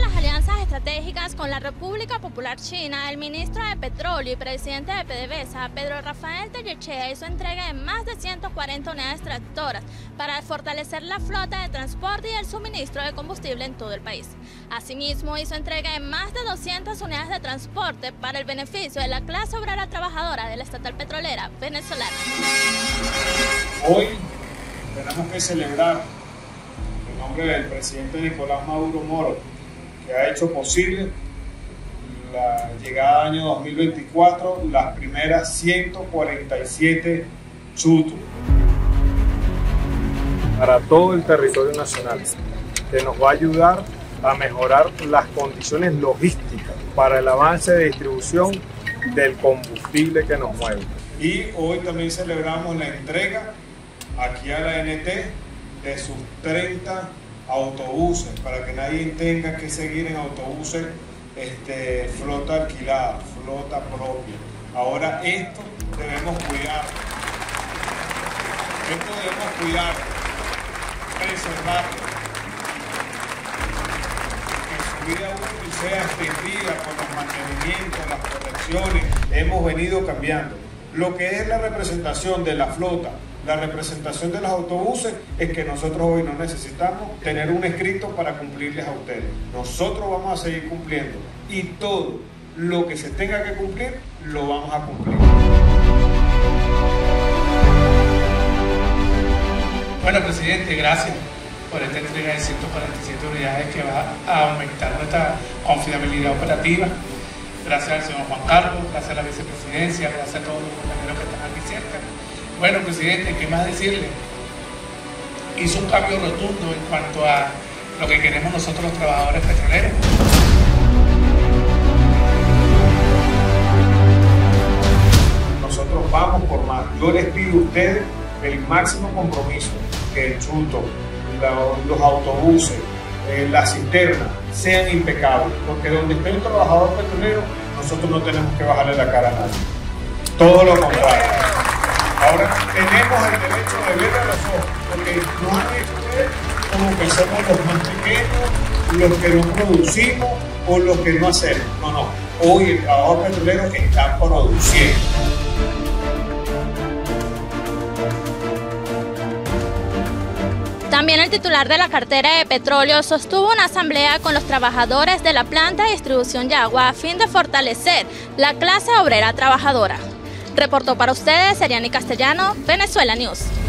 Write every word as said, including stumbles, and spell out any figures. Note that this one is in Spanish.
las alianzas estratégicas con la República Popular China, el ministro de Petróleo y presidente de PDVSA, Pedro Rafael Tellechea, hizo entrega de más de ciento cuarenta unidades tractoras para fortalecer la flota de transporte y el suministro de combustible en todo el país. Asimismo, hizo entrega de más de doscientas unidades de transporte para el beneficio de la clase obrera trabajadora de la estatal petrolera venezolana. Hoy tenemos que celebrar en nombre del presidente Nicolás Maduro Moro, que ha hecho posible la llegada del año dos mil veinticuatro, las primeras ciento cuarenta y siete Chutu para todo el territorio nacional, que nos va a ayudar a mejorar las condiciones logísticas para el avance de distribución del combustible que nos mueve. Y hoy también celebramos la entrega aquí a la N T de sus treinta autobuses, para que nadie tenga que seguir en autobuses este, flota alquilada, flota propia. Ahora esto debemos cuidar, esto debemos cuidar, preservarlo, que su vida útil sea extendida con los mantenimientos, las protecciones. Hemos venido cambiando. Lo que es la representación de la flota, la representación de los autobuses, es que nosotros hoy no necesitamos tener un escrito para cumplirles a ustedes. Nosotros vamos a seguir cumpliendo y todo lo que se tenga que cumplir, lo vamos a cumplir. Bueno, presidente, gracias por esta entrega de ciento cuarenta y siete unidades que va a aumentar nuestra confiabilidad operativa. Gracias al señor Juan Carlos, gracias a la vicepresidencia, gracias a todos los compañeros que están aquí cerca. Bueno, presidente, ¿qué más decirle? Hizo un cambio rotundo en cuanto a lo que queremos nosotros los trabajadores petroleros. Nosotros vamos por más. Yo les pido a ustedes el máximo compromiso, que el chuto, la, los autobuses, eh, la cisterna sean impecables, porque donde esté un trabajador petrolero, nosotros no tenemos que bajarle la cara a nadie. Todo lo contrario. Ahora tenemos el derecho de ver a los ojos, porque nos han hecho ver como que somos los más pequeños, los que no producimos o los que no hacemos. No, no. Hoy el trabajador petrolero está produciendo. También el titular de la cartera de petróleo sostuvo una asamblea con los trabajadores de la planta de distribución de agua a fin de fortalecer la clase obrera trabajadora. Reportó para ustedes Seriani Castellano, Venezuela News.